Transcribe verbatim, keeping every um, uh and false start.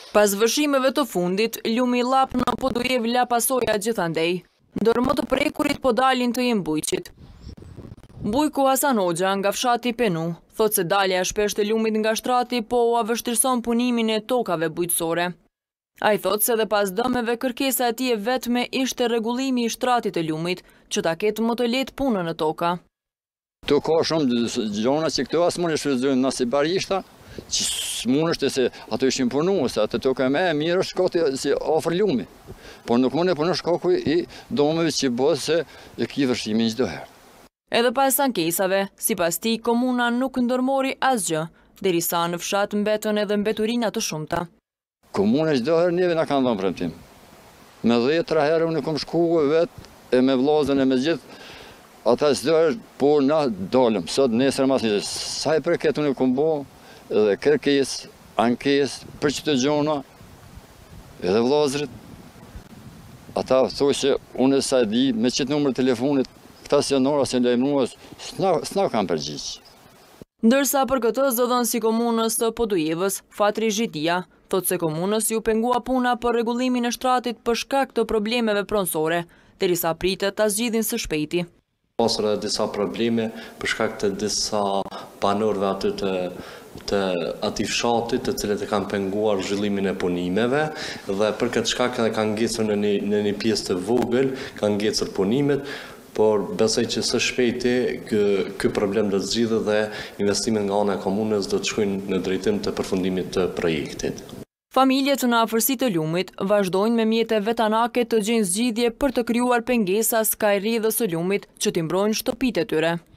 Pas vëshimeve të fundit, lumi Llap në Podujev la pasoja gjithandej, ndër më të prekurit po dalin të Jembujqit. Bujku Hasan Hoxha nga fshati Penu thot se dalja e shpeshtë e lumit nga shtrati po ua vështirëson punimin e tokave bujqësore. Ai thot se dhe pas dëmeve kërkesa e tij e vetme ishte rregullimi i shtratit të lumit, që ta ketë më të lehtë punën në toka. Tu ka shumë gjona që këto as mund të shfrytëzojnë nëse barishta, që s'mund është se ato ishin punu, se ato toka më e mirë është shkoti si afër lumi. Por nuk mund të punosh shkaku i domeve që bëhet se e ki vështrimin çdo herë. Edhe pas ankesave, sipas tij, komuna nuk ndërmori asgjë, derisa në fshat mbetën edhe mbeturina të shumta. Komuna çdo herë neve na kanë dhënë premtim. Me dhjetra herë unë kam shkuar vetë e me vllazën e me gjithë ata çdo herë, po na dalëm sot nesër mas nesër. Sa i përket unë kam bë edhe kërkesë, ankesë për çdo gjona, edhe vllazërit. Ata thonë se unë sa di me çet numër telefonit këta sionora se lajmërues s'na s'na kanë përgjigj. Ndërsa për këtë zëdhënësi komunës të Podujevës, Fatri Zhidia, thot se komunës ju pengua puna për rregullimin e shtratit për shkak të problemeve pronësore, derisa pritet ta zgjidhin së shpejti. Pasur edhe disa probleme për shkak të disa banorëve aty të të atij fshatit, të cilët e kanë penguar zhvillimin e punimeve dhe për këtë shkak edhe kanë ngecur në një, në një pjesë të vogël, kanë ngecur punimet, por besoj që së shpejti ky problem do të zgjidhet dhe investimet nga ana e komunës do të shkojnë në drejtim të përfundimit të projektit. Familjet në afërsitë të lumit vazhdojnë me mjete vetanake të gjejnë zgjidhje për të krijuar pengesa skaj rrjedhës së lumit që t'i mbrojnë shtëpitë e tyre.